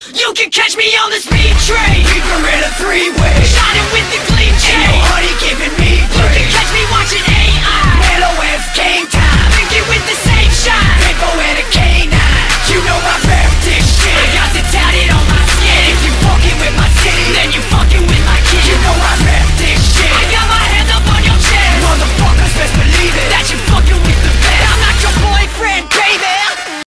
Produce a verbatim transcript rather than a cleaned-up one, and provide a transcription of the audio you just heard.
You can catch me on the speed train. We were in a three-way, shining with the clean chain. ain't no honey giving me You can praise. catch